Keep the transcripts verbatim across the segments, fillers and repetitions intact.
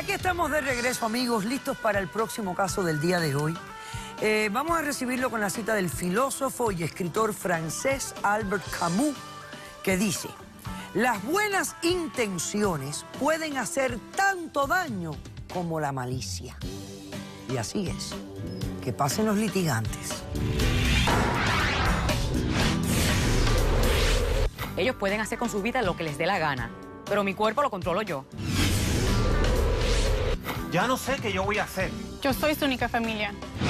aquí estamos de regreso, amigos, listos para el próximo caso del día de hoy. Eh, vamos a recibirlo con la cita del filósofo y escritor francés Albert Camus, que dice: las buenas intenciones pueden hacer tanto daño como la malicia. Y así es. Que pasen los litigantes. Ellos pueden hacer con su vida lo que les dé la gana, pero mi cuerpo lo controlo yo. Ya no sé qué yo voy a hacer. Yo soy su única familia.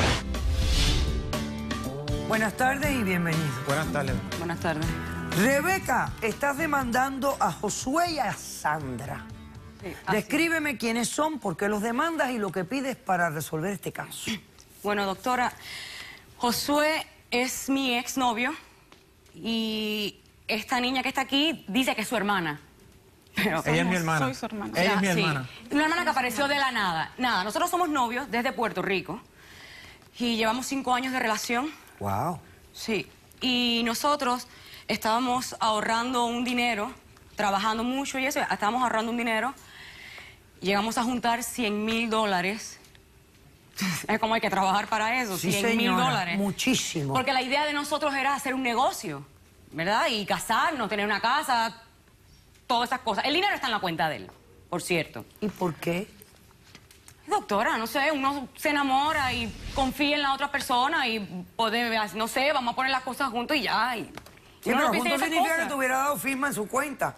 Buenas tardes y bienvenidos. Buenas tardes. Buenas tardes. Rebeca, estás demandando a Josué y a Sandra. Sí, así. Descríbeme quiénes son, por qué los demandas y lo que pides para resolver este caso. Bueno, doctora, Josué es mi exnovio y esta niña que está aquí dice que es su hermana. Pero, Ella es mi hermana. Soy su hermana. Ella es mi sí, hermana. Una hermana que apareció de la nada. Nada, nosotros somos novios desde Puerto Rico y llevamos cinco años de relación. Wow. Sí, y nosotros estábamos ahorrando un dinero, trabajando mucho y eso, estábamos ahorrando un dinero. Llegamos a juntar cien mil dólares. Es como hay que trabajar para eso, Sí, cien mil señora, dólares. muchísimo. Porque la idea de nosotros era hacer un negocio, ¿verdad? Y casarnos, tener una casa, todas esas cosas. El dinero está en la cuenta de él, por cierto. ¿Y por qué? Doctora, no sé, uno se enamora y confía en la otra persona y puede, no sé, vamos a poner las cosas juntos y ya. Y Sí, uno pero no piensa en junto esas significa cosas. que te hubiera dado firma en su cuenta.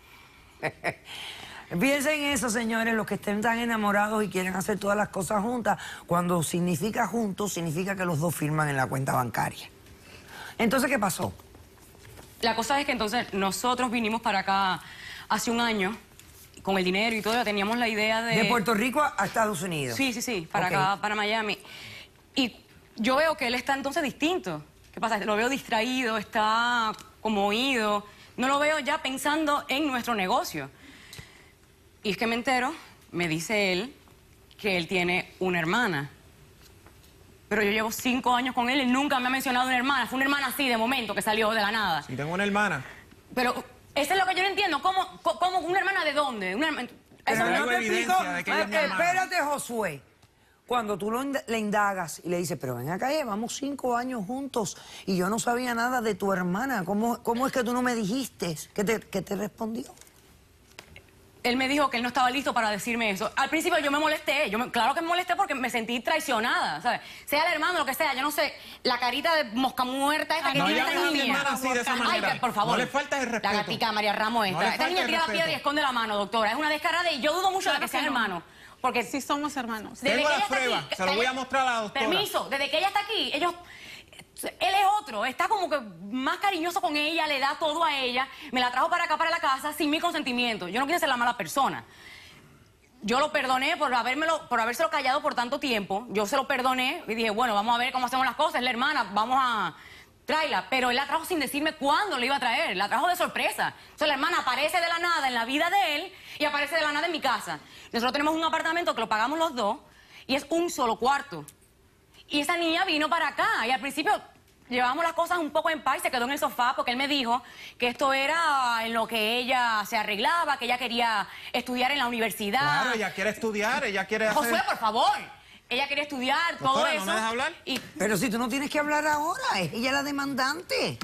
Piensen en eso, señores, los que estén tan enamorados y quieren hacer todas las cosas juntas. Cuando significa juntos, significa que los dos firman en la cuenta bancaria. Entonces, ¿qué pasó? La cosa es que entonces nosotros vinimos para acá hace un año con el dinero y todo, teníamos la idea de... De Puerto Rico a Estados Unidos. Sí, sí, sí, para Ok. acá, para Miami. Y yo veo que él está entonces distinto. ¿Qué pasa? Lo veo distraído, está como oído. No lo veo ya pensando en nuestro negocio. Y es que me entero, me dice él, que él tiene una hermana. Pero yo llevo cinco años con él y nunca me ha mencionado una hermana. Fue una hermana así, de momento, que salió de la nada. Si tengo una hermana. Pero eso es lo que yo no entiendo. ¿Cómo, cómo, cómo una hermana de dónde? Una herma- Pero eso hay no algo te evidencia explico. de que ella es mi Eh, hermana. Espérate, Josué. Cuando tú lo ind- le indagas y le dices, pero ven acá, llevamos cinco años juntos y yo no sabía nada de tu hermana. ¿Cómo, cómo es que tú no me dijiste? ¿Qué te, qué te respondió? Él me dijo que él no estaba listo para decirme eso. Al principio yo me molesté, yo me- claro que me molesté porque me sentí traicionada, ¿sabes? Sea el hermano, lo que sea, yo no sé, la carita de mosca muerta esta que No tiene llames esta a mi niña. hermana así, de esa Ay, manera. que, por favor. No le faltes el respeto. La gatica María Ramos esta. No le esta faltes niña el tira la respeto. piedra y esconde la mano, doctora. Es una descarada y yo dudo mucho de Claro que sean que no. hermanos. Porque Sí somos hermanos. desde Tengo que la ella está prueba, aquí- se lo voy a mostrar a la doctora. Permiso, desde que ella está aquí, ellos... Él es otro, está como que más cariñoso con ella, le da todo a ella. Me la trajo para acá, para la casa, sin mi consentimiento. Yo no quise ser la mala persona. Yo lo perdoné por habérmelo, por habérselo callado por tanto tiempo. Yo se lo perdoné y dije, bueno, vamos a ver cómo hacemos las cosas. Es la hermana, vamos a traerla. Pero él la trajo sin decirme cuándo le iba a traer. La trajo de sorpresa. Entonces la hermana aparece de la nada en la vida de él y aparece de la nada en mi casa. Nosotros tenemos un apartamento que lo pagamos los dos y es un solo cuarto. Y esa niña vino para acá y al principio llevábamos las cosas un poco en paz y se quedó en el sofá porque él me dijo que esto era en lo que ella se arreglaba, que ella quería estudiar en la universidad. Claro, ella quiere estudiar, ella quiere hacer... Josué, por favor. Ella quería estudiar, todo Doctora, ¿no eso. me deja hablar? Y Pero si tú no tienes que hablar ahora, es ella la demandante.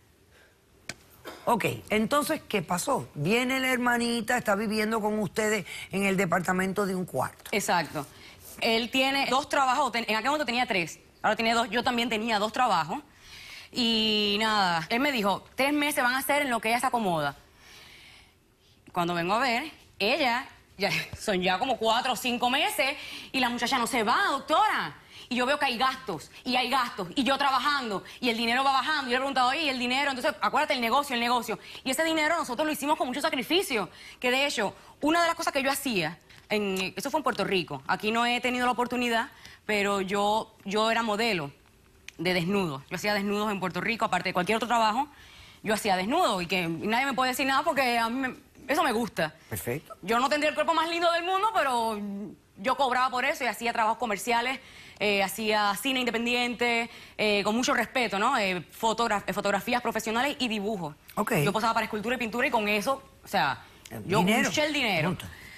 Ok, entonces, ¿qué pasó? Viene la hermanita, está viviendo con ustedes en el departamento de un cuarto. exacto. Él tiene dos trabajos, ten- en aquel momento tenía tres, ahora tiene dos, yo también tenía dos trabajos. Y nada, él me dijo, tres meses van a ser en lo que ella se acomoda. Cuando vengo a ver, ella, ya, son ya como cuatro o cinco meses y la muchacha no se va, doctora. Y yo veo que hay gastos, y hay gastos, y yo trabajando, y el dinero va bajando. Y yo le he preguntado, oye, ¿y el dinero? Entonces, acuérdate, el negocio, el negocio. Y ese dinero nosotros lo hicimos con mucho sacrificio. Que de hecho, una de las cosas que yo hacía, en, eso fue en Puerto Rico, aquí no he tenido la oportunidad, pero yo, yo era modelo de desnudos. Yo hacía desnudos en Puerto Rico, aparte de cualquier otro trabajo, yo hacía desnudos. Y que nadie me puede decir nada porque a mí me- eso me gusta. Perfecto. Yo no tendría el cuerpo más lindo del mundo, pero yo cobraba por eso y hacía trabajos comerciales, eh, hacía cine independiente, eh, con mucho respeto, ¿no? Eh, fotogra- eh, fotografías profesionales y dibujos. Ok. Yo posaba para escultura y pintura y con eso, o sea, yo Dinero. busqué el dinero. Punto.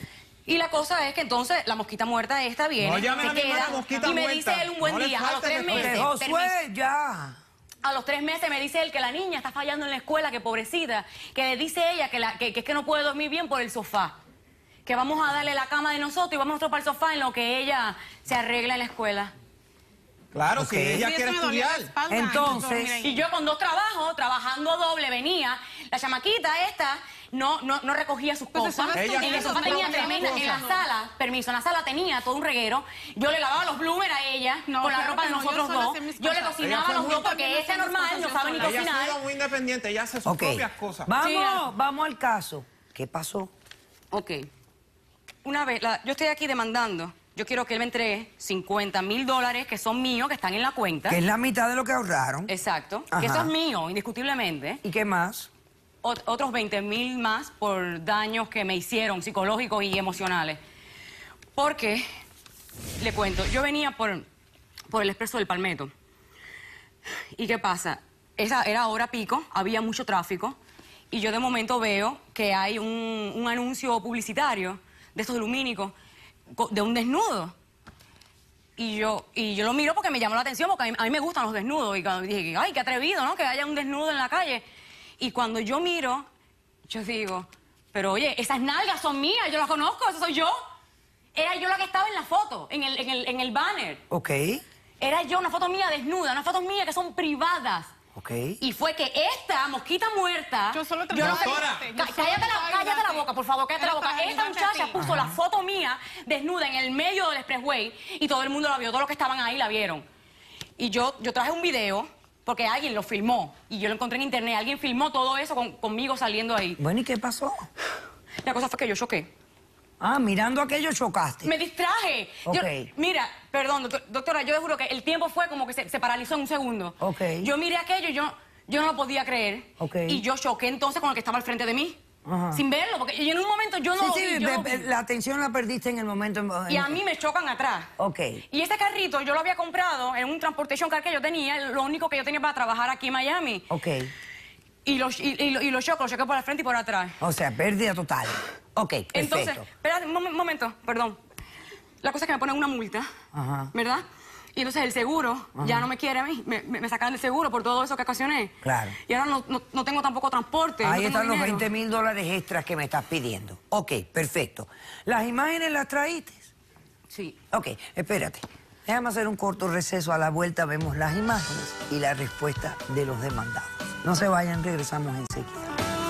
Y la cosa es que entonces la mosquita muerta esta viene, No llames se a mi hermana queda, mosquita y me muerta. dice él un buen No le día, a los falte tres respeto. meses, Ok, Josué, permiso. ya. A los tres meses me dice él que la niña está fallando en la escuela, que pobrecita, que dice ella que, la, que, que es que no puede dormir bien por el sofá. Que vamos a darle la cama de nosotros y vamos nosotros para el sofá en lo que ella se arregla en la escuela. Claro, Ok. si ella Sí, quiere eso me dolía la estudiar. espalda, Entonces, dormir ahí. Y yo con dos trabajos, trabajando doble, venía, la chamaquita esta no, no, no recogía sus Pues eso cosas. no es Ella En el hizo sofá sus tenía propias tremenda, en la cosas. sala, permiso, en la sala tenía todo un reguero. Yo le lavaba los bloomers a ella No, con la claro ropa que de no, yo nosotros sola dos. hacía mis Yo le cosas. cocinaba Ella a los fue dos muy- porque ese normal no sabe ni Ella ha cocinar. sido muy independiente, ella hace sus Ok. propias cosas. Vamos, Sí. vamos al caso. ¿Qué pasó? Ok. Una vez, la- yo estoy aquí demandando. Yo quiero que él me entregue cincuenta mil dólares que son míos, que están en la cuenta. Que es la mitad de lo que ahorraron. Exacto. Ajá. Que eso es mío, indiscutiblemente. ¿Y qué más? Ot- otros veinte mil más por daños que me hicieron, psicológicos y emocionales. Porque, le cuento, yo venía por, por el Expreso del Palmetto. ¿Y qué pasa? Esa era hora pico, había mucho tráfico, y yo de momento veo que hay un, un anuncio publicitario de estos lumínicos, co- de un desnudo. Y yo, y yo lo miro porque me llamó la atención, porque a mí, a mí me gustan los desnudos. Y cuando dije, ay, qué atrevido, ¿no? Que haya un desnudo en la calle. Y cuando yo miro, yo digo, pero oye, esas nalgas son mías, yo las conozco, eso soy yo. Era yo la que estaba en la foto, en el, en el, en el banner. Ok, Era yo, una foto mía desnuda, unas fotos mías que son privadas. ok. Y fue que esta mosquita muerta... Yo solo no trataba sé- de Doctora. ayudarte, yo Ca- solo cállate, la, trataba de cállate la ayudarte. boca, por favor, cállate la Era boca. para Esta ayudarte a muchacha ti. puso la foto mía desnuda en el medio del expressway y todo el mundo la vio, todos los que estaban ahí la vieron. Y yo, yo traje un video porque alguien lo filmó y yo lo encontré en internet. Alguien filmó todo eso con- conmigo saliendo ahí. Bueno, ¿y qué pasó? La cosa fue que yo choqué. Ah, mirando aquello chocaste. Me distraje. Yo- Ok. mira, perdón, doctor- doctora, yo le juro que el tiempo fue como que se, se paralizó en un segundo. Ok. Yo miré aquello y yo, yo no lo podía creer. Ok. Y yo choqué entonces con el que estaba al frente de mí. Ajá. Sin verlo, porque yo en un momento yo no Sí, lo sí, vi, yo pe- no pe- vi. la atención la perdiste en el momento. en- Y a mí me chocan atrás. Ok. Y ese carrito yo lo había comprado en un transportation car que yo tenía, lo único que yo tenía para trabajar aquí en Miami. Ok. Y lo, y, y lo, y lo choco, lo choqué por el frente y por atrás. O sea, pérdida total. Ok, perfecto. Entonces, espérate un mom- momento, perdón. La cosa es que me ponen una multa, Ajá. ¿verdad? Y entonces el seguro ya no me quiere a mí, me, me, me sacan del seguro por todo eso que ocasioné. Claro. Y ahora no, no, no tengo tampoco transporte. no Ahí tengo están los dinero. veinte mil dólares extras que me estás pidiendo. Ok, perfecto. ¿Las imágenes las traíste? Sí. Ok, espérate. Déjame hacer un corto receso. A la vuelta vemos las imágenes y la respuesta de los demandados. No se vayan, regresamos enseguida.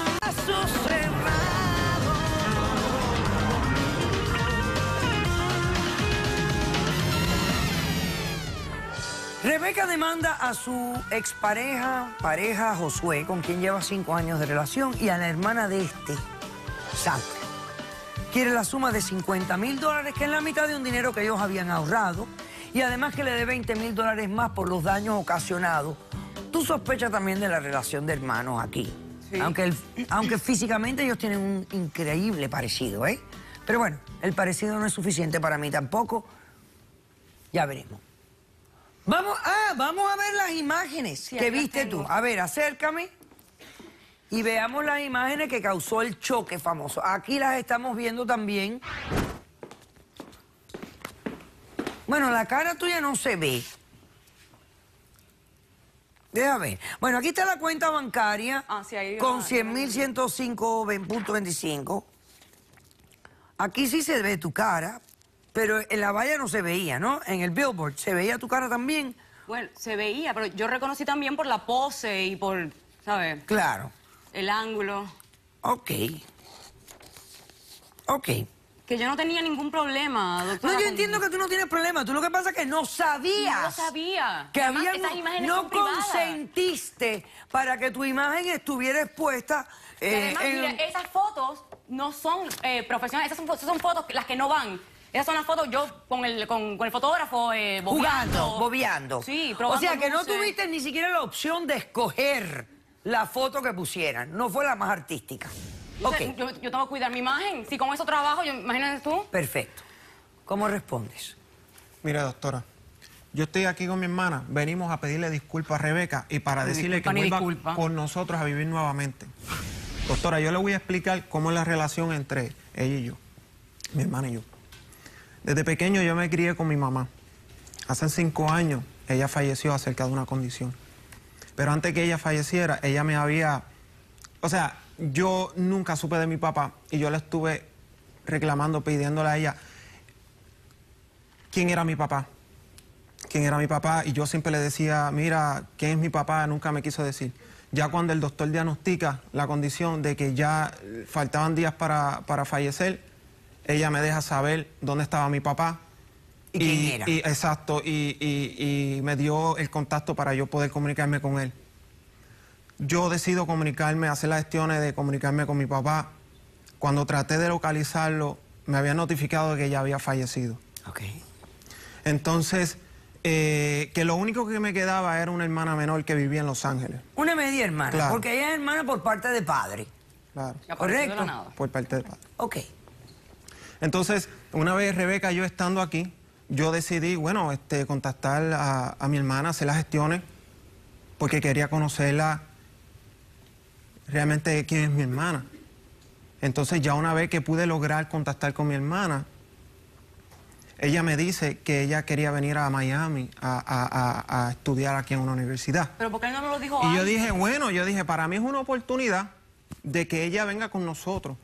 Rebeca demanda a su expareja, pareja Josué, con quien lleva cinco años de relación, y a la hermana de este, Sandra. Quiere la suma de cincuenta mil dólares, que es la mitad de un dinero que ellos habían ahorrado, y además que le dé veinte mil dólares más por los daños ocasionados. Tú sospechas también de la relación de hermanos aquí. Sí. Aunque, el- aunque físicamente ellos tienen un increíble parecido, ¿eh? Pero bueno, el parecido no es suficiente para mí tampoco. Ya veremos. Vamos, ah, vamos a ver las imágenes Sí, que acá viste tengo. tú. A ver, acércame y veamos las imágenes que causó el choque famoso. Aquí las estamos viendo también. Bueno, la cara tuya no se ve. Déjame ver. Bueno, aquí está la cuenta bancaria Ah, sí, ahí con va, cien ahí mil va. ciento cinco punto veinticinco. Aquí sí se ve tu cara, pero en la valla no se veía, ¿no? En el billboard se veía tu cara también. Bueno, se veía, pero yo reconocí también por la pose y por, ¿sabes? Claro. El ángulo. Ok. Ok. Que yo no tenía ningún problema, doctora. No, yo con- entiendo que tú no tienes problema. Tú lo que pasa es que no sabías. No lo sabía. Que Además, había, esas imágenes no son privadas. consentiste para que tu imagen estuviera expuesta. Y eh, además, en- mira, esas fotos no son eh, profesionales, esas son, fo- esas son fotos las que no van. Esas son las fotos yo con el, con, con el fotógrafo eh, bobeando. jugando, bobeando. Sí, O probando sea que no luces. tuviste ni siquiera la opción de escoger la foto que pusieran. No fue la más artística. O Ok, sea, yo, yo tengo que cuidar mi imagen. Si con eso trabajo, yo, imagínate tú. perfecto. ¿Cómo respondes? Mire, doctora, yo estoy aquí con mi hermana. Venimos a pedirle disculpas a Rebeca y para Ni decirle disculpa, que ni vuelva disculpa. con nosotros a vivir nuevamente. Doctora, yo le voy a explicar cómo es la relación entre ella y yo. mi hermana y yo. Desde pequeño yo me crié con mi mamá. Hace cinco años ella falleció acerca de una condición. Pero antes que ella falleciera, ella me había... O sea, yo nunca supe de mi papá y yo le estuve reclamando, pidiéndole a ella quién era mi papá. Quién era mi papá, y yo siempre le decía, mira, ¿quién es mi papá? Nunca me quiso decir. Ya cuando el doctor diagnostica la condición de que ya faltaban días para, para fallecer, ella me deja saber dónde estaba mi papá. ¿Y quién era? Y, exacto, y, y, y me dio el contacto para yo poder comunicarme con él. Yo decido comunicarme, hacer las gestiones de comunicarme con mi papá. Cuando traté de localizarlo, me había notificado de que ya había fallecido. Ok. Entonces... Eh, que lo único que me quedaba era una hermana menor que vivía en Los Ángeles. Una media hermana, Claro. porque ella es hermana por parte de padre. Claro, Y apareció de la Correcto. nada. por parte de padre. Ok. Entonces, una vez Rebeca y yo estando aquí, yo decidí, bueno, este, contactar a, a mi hermana, hacer las gestiones, porque quería conocerla realmente quién es mi hermana. Entonces, ya una vez que pude lograr contactar con mi hermana, ella me dice que ella quería venir a Miami a, a- a- a estudiar aquí en una universidad. Pero ¿por qué él no me lo dijo Y antes? yo dije, bueno, yo dije, para mí es una oportunidad de que ella venga con nosotros.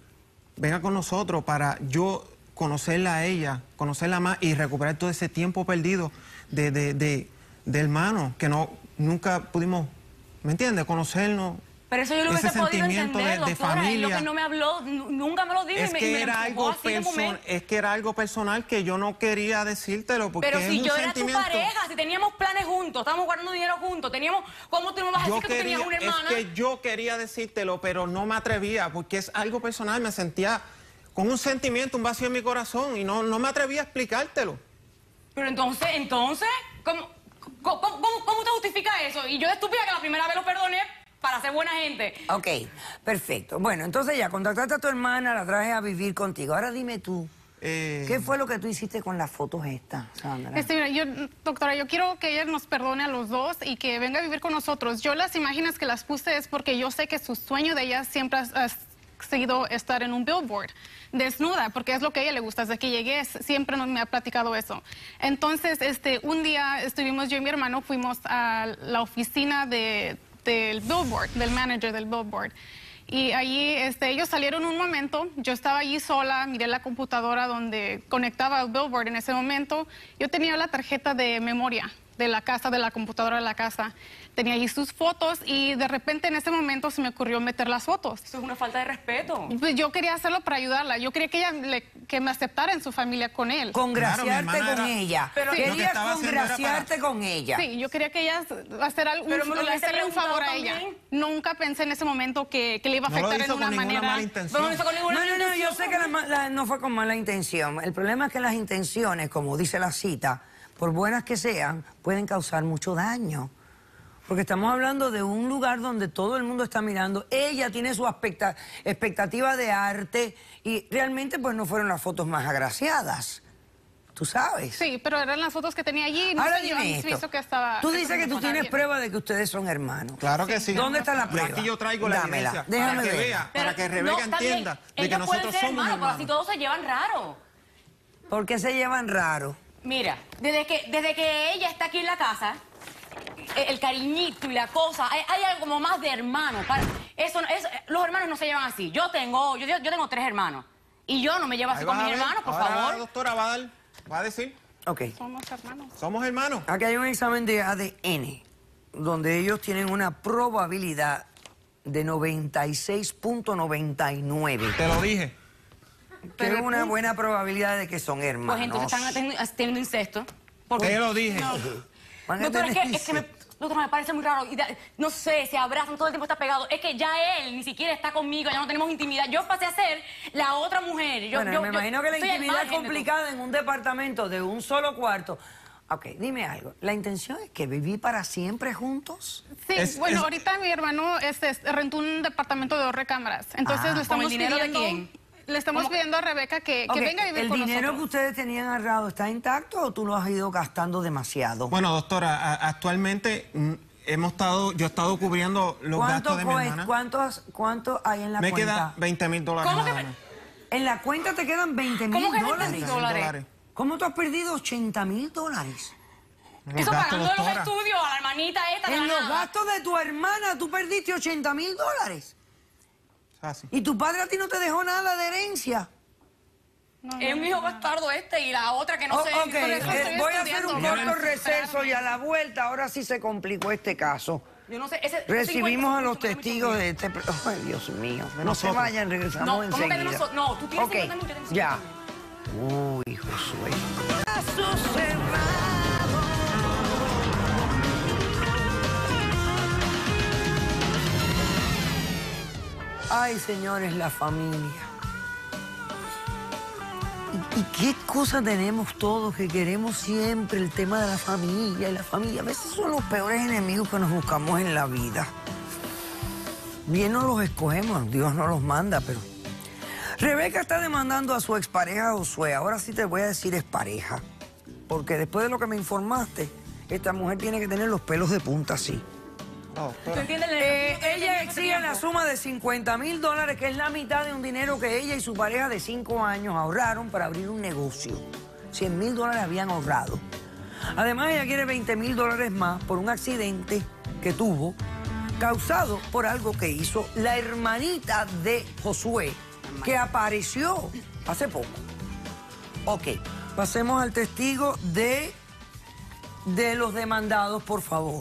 Venga con nosotros para yo conocerla a ella, conocerla más y recuperar todo ese tiempo perdido de, de, de, de hermanos que no, nunca pudimos, ¿me entiendes? Conocernos. Pero eso yo lo ese hubiese podido sentimiento entender, de- de doctora. Él lo familia. que no me habló, nu- nunca me lo dijo Es y me, y que, me era empujó algo así de perso- momento. es que era algo personal que yo no quería decírtelo porque Pero es si un yo era tu sentimiento. pareja, si teníamos planes juntos, estábamos guardando dinero juntos, teníamos... ¿Cómo tú no me vas a Yo decir que tú quería, tenías una es hermana? que yo quería decírtelo, pero no me atrevía porque es algo personal. Me sentía con un sentimiento, un vacío en mi corazón y no, no me atrevía a explicártelo. Pero entonces, entonces, ¿cómo, cómo, cómo, cómo te justifica eso? Y yo de estúpida que la primera vez lo perdoné para ser buena gente. Ok, perfecto. Bueno, entonces ya contactaste a tu hermana, la trajes a vivir contigo. Ahora dime tú, Eh, ¿qué fue lo que tú hiciste con las fotos estas, Sandra? Este, mira, yo, doctora, yo quiero que ella nos perdone a los dos y que venga a vivir con nosotros. Yo las imágenes que las puse es porque yo sé que su sueño de ella siempre ha, ha seguido estar en un billboard, desnuda, porque es lo que a ella le gusta. Desde que llegué siempre nos, me ha platicado eso. Entonces, este, un día estuvimos yo y mi hermano, fuimos a la oficina de, del billboard, del manager del billboard. Y allí este, ellos salieron un momento, yo estaba allí sola, miré la computadora donde conectaba al billboard en ese momento. Yo tenía la tarjeta de memoria de la casa, de la computadora de la casa. Tenía allí sus fotos y de repente en ese momento se me ocurrió meter las fotos. Eso es una falta de respeto. Pues yo quería hacerlo para ayudarla. Yo quería que ella le- que me aceptara en su familia con él. Congraciarte Claro, mi hermana con era- ella. Pero- Lo que Querías estaba haciendo era congraciarte con ella. Sí, yo quería que ella hacer algún, Pero me lo hubiese hacerle un favor a preguntado ella. también. Nunca pensé en ese momento que, que le iba a no lo afectar hizo en con una ninguna manera. mala intención. No, no hizo con ninguna No, no, no, yo intención. sé que la ma- la- no fue con mala intención. El problema es que las intenciones, como dice la cita, por buenas que sean, pueden causar mucho daño. Porque estamos hablando de un lugar donde todo el mundo está mirando. Ella tiene su expecta- expectativa de arte y realmente pues no fueron las fotos más agraciadas. ¿Tú sabes? Sí, pero eran las fotos que tenía allí. No Ahora sé, yo dime visto esto. que estaba Tú dices que tú con tienes alguien. prueba de que ustedes son hermanos. Claro que sí. ¿Dónde está la Y prueba? aquí yo traigo la Dámela, evidencia déjame para que ver. vea, Pero para que no, Rebeca está bien. entienda de que Ellos nosotros pueden ser somos hermanos, pero hermanos. así todos se llevan raro. ¿Por qué se llevan raro? Mira, desde que, desde que ella está aquí en la casa, el, el cariñito y la cosa, hay, hay algo como más de hermano. Para, eso, no- eso- los hermanos no se llevan así. Yo tengo, yo, yo tengo tres hermanos. Y yo no me llevo así Ahí con vas mis a ver. hermanos, por Ahora favor. la doctora va a, dar, va a decir, Ok. Somos hermanos. somos hermanos. Aquí hay un examen de A D N donde ellos tienen una probabilidad de noventa y seis punto noventa y nueve. Te lo dije. Que Pero es el una punto- buena probabilidad de que son hermanos. Pues entonces están teniendo, teniendo incesto. Porque, Te lo dije. Van a doctora, es tener que, es que me, incesto. doctora, me parece muy raro. Y da- no sé, se abrazan, todo el tiempo está pegado. Es que ya él ni siquiera está conmigo, ya no tenemos intimidad. Yo pasé a ser la otra mujer. Yo, Bueno, yo- me yo imagino que la soy al intimidad es margen de todo. complicada en un departamento de un solo cuarto. Ok, dime algo. ¿La intención es que viví para siempre juntos? Sí, Es- bueno, es- ahorita mi hermano este, es- rentó un departamento de dos recámaras. Entonces Ah. le ¿Con estamos el dinero de pidiendo, quién? Le estamos ¿Cómo? pidiendo a Rebeca que, que Ok, venga a vivir ¿el con dinero que nosotros. ustedes tenían ahorrado está intacto o tú lo has ido gastando demasiado? Bueno, doctora, a- actualmente mm, hemos estado, yo he estado cubriendo los ¿Cuánto, gastos de mi cuest- hermana. ¿cuántos, ¿Cuánto hay en la Me cuenta? queda veinte mil dólares ¿Cómo que nada me- más. En la cuenta te quedan veinte mil ¿Cómo que dólares. veinte mil dólares? ¿Cómo tú has perdido ochenta mil dólares? Eso pagando los estudios a la hermanita esta. En de la los nada. gastos de tu hermana tú perdiste ochenta mil dólares. Así. Y tu padre a ti no te dejó nada de herencia. No, Es no, mi hijo bastardo este y la otra que no Oh, sé. ok, por eso eh, estoy voy a hacer un estudiando. corto receso y a la vuelta ahora sí se complicó este caso. Yo no sé. Ese, Recibimos a los cincuenta testigos de este... pro- Ay, Dios mío. No se nosotros. vayan, regresamos No, ¿cómo que de enseguida. nosotros? No, tú tienes Ok, cincuenta mil, yo tengo ya. cincuenta Uy, Josué. Caso cerrado. Ay, señores, la familia. ¿Y, y qué cosa tenemos todos que queremos siempre el tema de la familia? Y la familia a veces son los peores enemigos que nos buscamos en la vida. Bien no los escogemos, Dios no los manda, pero... Rebeca está demandando a su expareja Josué. Ahora sí te voy a decir expareja. Porque después de lo que me informaste, esta mujer tiene que tener los pelos de punta así. No, ¿Tú doctora. entiendes? Eh, ella exige la suma de cincuenta mil dólares, que es la mitad de un dinero que ella y su pareja de cinco años ahorraron para abrir un negocio. cien mil dólares habían ahorrado. Además, ella quiere veinte mil dólares más por un accidente que tuvo, causado por algo que hizo la hermanita de Josué, que apareció hace poco. Ok, pasemos al testigo de, de los demandados, por favor.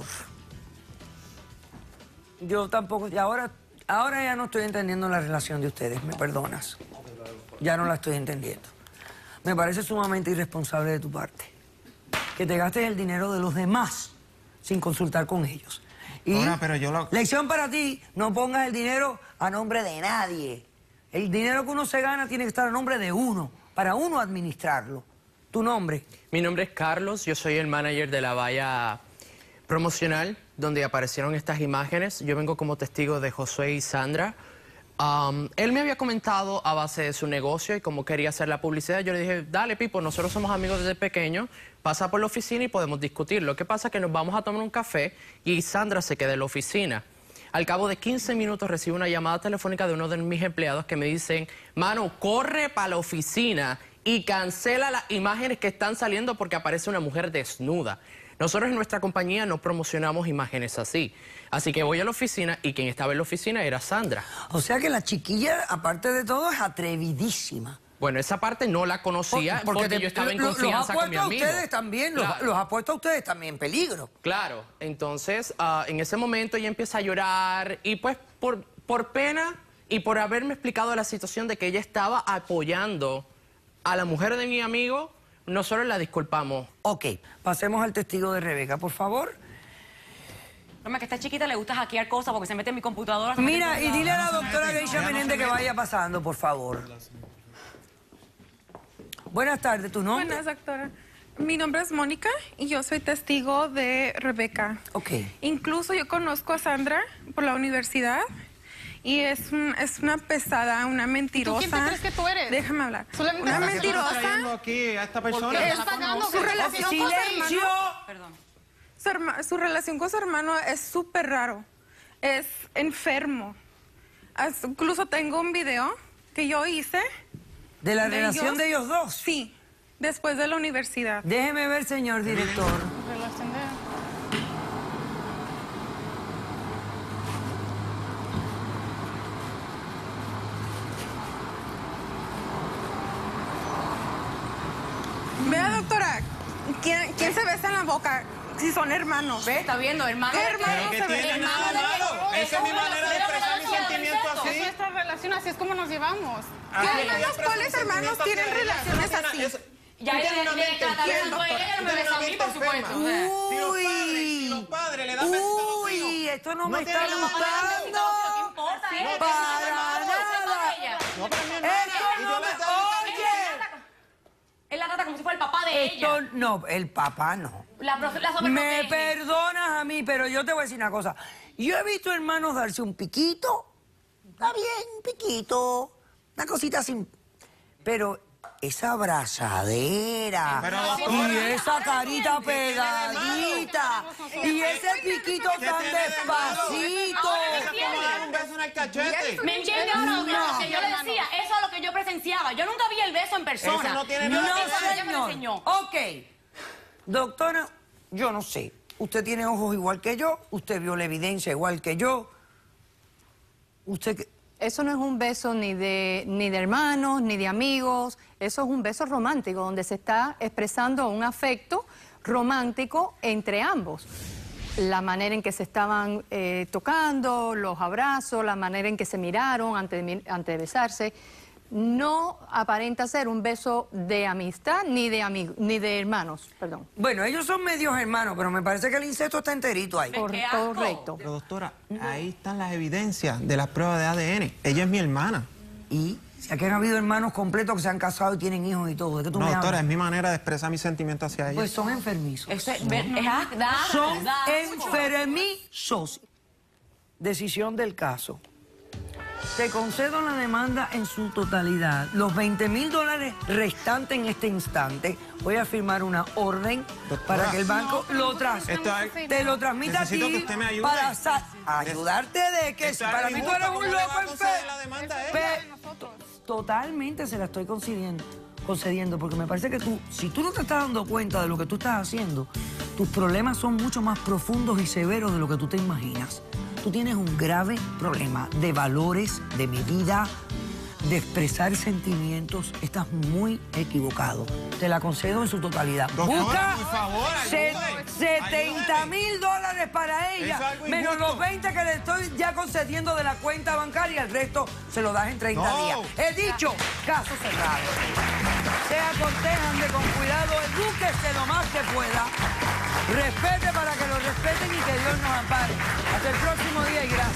Yo tampoco, y ahora, ahora ya no estoy entendiendo la relación de ustedes, me perdonas. Ya no la estoy entendiendo. Me parece sumamente irresponsable de tu parte que te gastes el dinero de los demás sin consultar con ellos. Y Ahora, pero yo lo- lección para ti, no pongas el dinero a nombre de nadie. El dinero que uno se gana tiene que estar a nombre de uno, para uno administrarlo. ¿Tu nombre? Mi nombre es Carlos, yo soy el manager de la valla promocional donde aparecieron estas imágenes. Yo vengo como testigo de Josué y Sandra. Um, él me había comentado a base de su negocio y como quería hacer la publicidad, yo le dije, dale Pipo, nosotros somos amigos desde pequeño, pasa por la oficina y podemos discutir. Lo que pasa es que nos vamos a tomar un café y Sandra se queda en la oficina. Al cabo de quince minutos recibo una llamada telefónica de uno de mis empleados que me dicen, mano, corre para la oficina y cancela las imágenes que están saliendo porque aparece una mujer desnuda. Nosotros en nuestra compañía no promocionamos imágenes así. Así que voy a la oficina y quien estaba en la oficina era Sandra. O sea que la chiquilla, aparte de todo, es atrevidísima. Bueno, esa parte no la conocía porque, te- yo estaba en lo- confianza los ha con mi puesto a amigo. ustedes también, los, Claro. los ha puesto a ustedes también en peligro. Claro, entonces ah, en ese momento ella empieza a llorar y pues por, por pena y por haberme explicado la situación de que ella estaba apoyando a la mujer de mi amigo, nosotros la disculpamos. Ok, pasemos al testigo de Rebeca, por favor. Problema es que a esta chiquita le gusta hackear cosas porque se mete en mi computadora. se mete en Mira, todos y dile a la lados. doctora Geisha Menéndez que vaya pasando, por favor. Buenas tardes, ¿tu nombre? Buenas, doctora. Mi nombre es Mónica y yo soy testigo de Rebeca. Ok. Incluso yo conozco a Sandra por la universidad y es, un- es una pesada, una mentirosa. quién te crees que tú eres? Déjame hablar. Solamente Una estás mentirosa. trayendo aquí a esta persona? Estás pagando Su relación con su ¡Silencio! hermano, Perdón. su, herma- su relación con su hermano es súper raro. Es enfermo. As- Incluso tengo un video que yo hice. ¿De la de relación ellos. de ellos dos? Sí, después de la universidad. Déjeme ver, señor director. Relación de... Vea, doctora, ¿quién, quién se besa en la boca si son hermanos? ¿Ves? ¿Está viendo, hermano? ¿Qué hermano ¿Qué se tiene besa? nada malo? Esa es mi manera de expresar mis sentimientos Es así. nuestra relación, así es como nos llevamos. ¿Qué Así hermanos, ella expresa cuáles mis hermanos sentimientos tienen hacia ella. relaciones Eso no así? tiene- eso- Ya tú le- tienes una le- mente le- está enferma. besando a ella, no Tú me tienes besa a una mí, mente por supuesto. enferma. Si los padres, si Uy, los padres le dan besitos a los hijos, uy, esto no, me tiene está nada malo. gustando. ¿Qué importa? eh? Para Eso nada. es ella. No, pero mi hermana, Esto y no yo me... le estaba Oye, Él la trata como si fuera el papá de esto ella. no, el papá no. La, profe- la Me sobreprotege. perdonas a mí, pero yo te voy a decir una cosa. Yo he visto hermanos darse un piquito. Está bien, un piquito. Una cosita así. Pero esa abrazadera Pero, y doctora, esa carita pegadita y ese piquito ¿qué tan tiene de malo? despacito. Ahora Eso es como dar un beso en el cachete. ¿Me entiende ahora, doctora? No. Lo que yo le decía, eso es lo que yo prefiero. presenciaba. Yo nunca vi el beso en persona. Eso no tiene Yo nada vi que cuando ver. ella me lo enseñó. Ok. Doctora, yo no sé. Usted tiene ojos igual que yo. Usted vio la evidencia igual que yo. Usted... que- Eso no es un beso ni de, ni de hermanos, ni de amigos. Eso es un beso romántico, donde se está expresando un afecto romántico entre ambos. La manera en que se estaban eh, tocando, los abrazos, la manera en que se miraron antes de, mi- antes de besarse, no aparenta ser un beso de amistad ni de amigos, ni de hermanos, perdón. Bueno, ellos son medios hermanos, pero me parece que el incesto está enterito ahí. Cor- ¡Qué asco! correcto. Pero doctora, ahí están las evidencias de las pruebas de A D N. Ella es mi hermana. Y si aquí han habido hermanos completos que se han casado y tienen hijos y todo. ¿De qué tú No, me doctora, hablas? es mi manera de expresar mis sentimientos hacia ella. Pues son enfermizos. Eso es, ver- es asco, da asco, Son da asco. enfermizos. Decisión del caso. Te concedo la demanda en su totalidad. Los veinte mil dólares restantes en este instante. Voy a firmar una orden Doctora. para que el banco lo tras Esto es- te lo transmita a ti. Necesito que usted me ayude. Para sa- ayudarte de que si Esto es para mí tú injusto. eres ¿Cómo un le va a loco conceder la enfermo. demanda a ella? Pe- Totalmente se la estoy concediendo, concediendo, porque me parece que tú, si tú no te estás dando cuenta de lo que tú estás haciendo, tus problemas son mucho más profundos y severos de lo que tú te imaginas. Tú tienes un grave problema de valores, de medida, de expresar sentimientos. Estás muy equivocado. Te la concedo en su totalidad. Doctora, Busca por favor, se- ayude. setenta mil dólares para Eso ella, es algo menos injusto. los veinte que le estoy ya concediendo de la cuenta bancaria, el resto se lo das en treinta No. días. He dicho, caso cerrado. Sea cortés, ande con cuidado, edúquese lo más que pueda. Respete para que lo respeten y que Dios nos ampare. Hasta el próximo día y gracias.